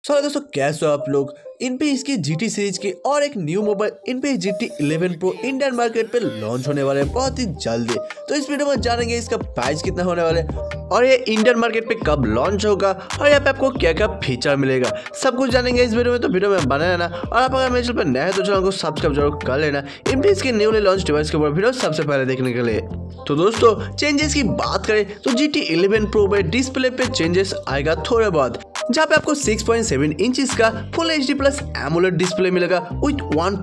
सो दोस्तों कैसे हो आप लोग। इनफिनिक्स की GT सीरीज की और एक new mobile Infinix GT 11 Pro Indian market पे लॉन्च होने वाले हैं बहुत ही जल्दी। तो इस वीडियो में जानेंगे इसका प्राइस कितना होने वाला है और ये इंडियन मार्केट पे कब लॉन्च होगा और यहाँ पे आपको क्या क्या फीचर मिलेगा, सब कुछ जानेंगे इस वीडियो में। तो वीडियो में बने रहना और आप अगर मेरे चैनल पर नए हैं तो चैनल को सब्सक्राइब जरूर कर लेना इनफिनिक्स की न्यूली लॉन्च डिवाइस के ऊपर वीडियो सबसे पहले देखने के लिए। तो दोस्तों चेंजेस की बात करें तो GT 11 Pro में डिस्प्ले पे चेंजेस आएगा थोड़े बहुत, जहाँ पे आपको 6.7 इंचेस का full HD plus AMOLED display मिलेगा विथ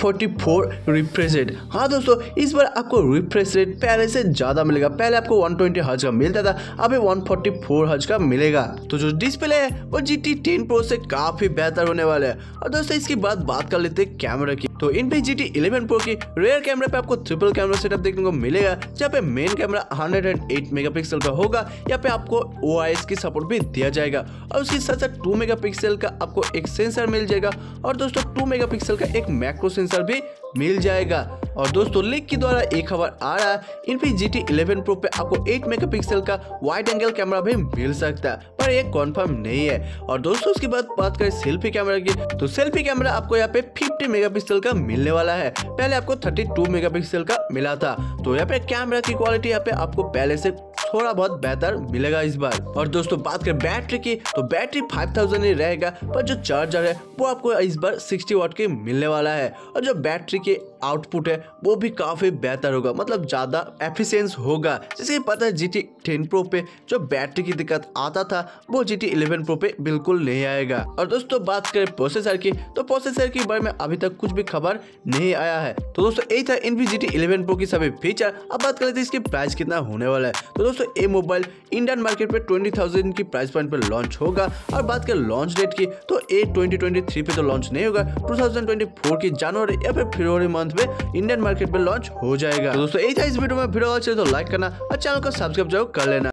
144 रिफ्रेश रेट। हाँ दोस्तों इस बार आपको रिफ्रेश रेट पहले से ज्यादा मिलेगा। पहले आपको 120 हर्ट्ज का मिलता था, अभी 144 हर्ट्ज का मिलेगा। तो जो डिस्प्ले है वो GT 10 Pro से काफी बेहतर होने वाला है। और दोस्तों इसकी बात कर लेते हैं कैमरा की। तो इनफिनिक्स GT 11 Pro की रेयर कैमरा पे आपको ट्रिपल कैमरा सेटअप देखने को मिलेगा, जहाँ पे मेन कैमरा 108 मेगापिक्सल का होगा। यहाँ पे आपको OIS की सपोर्ट भी दिया जाएगा और उसके साथ साथ 2 मेगापिक्सल का आपको एक सेंसर मिल जाएगा और दोस्तों 2 मेगापिक्सल का एक मैक्रो सेंसर भी मिल जाएगा। और दोस्तों लीक के द्वारा एक खबर आ रहा है इनफिनिक्स GT 11 Pro पे आपको 8 मेगापिक्सल का वाइड एंगल कैमरा भी मिल सकता है, पर ये कंफर्म नहीं है। और दोस्तों उसकी बात करें सेल्फी कैमरा की, तो सेल्फी कैमरा आपको यहाँ पे 50 मेगापिक्सल का मिलने वाला है। पहले आपको 32 मेगापिक्सल का मिला था। तो यहाँ पे कैमरा की क्वालिटी यहाँ पे आपको पहले से थोड़ा बहुत बेहतर मिलेगा इस बार। और दोस्तों बात करें बैटरी की, तो बैटरी 5000 ही रहेगा, पर जो चार्जर है वो आपको इस बार 60 वाट के मिलने वाला है। और जो बैटरी के आउटपुट है वो भी काफी बेहतर होगा, मतलब ज्यादा एफिशिएंस होगा। जैसे पता है GT 10 Pro पे जो बैटरी की दिक्कत आता था वो GT 11 Pro पे बिल्कुल नहीं आएगा। और दोस्तों बात करें प्रोसेसर की, तो प्रोसेसर के बारे में अभी तक कुछ भी खबर नहीं आया है। तो दोस्तों यही था इनफिनिक्स GT 11 Pro की सभी फीचर। अब बात कर लेते हैं इसकी प्राइस कितना होने वाला है। तो दोस्तों ये मोबाइल इंडियन मार्केट पे 20,000 की प्राइस पॉइंट पे लॉन्च होगा। और बात करें लॉन्च डेट की, तो ये 2023 पे तो लॉन्च नहीं होगा, 2024 की जनवरी या फिर फरवरी मंथ में इंडियन मार्केट पे लॉन्च हो जाएगा। तो दोस्तों यही था इस वीडियो में। वीडियो अच्छे तो लाइक करना और चैनल को सब्सक्राइब जरूर कर लेना।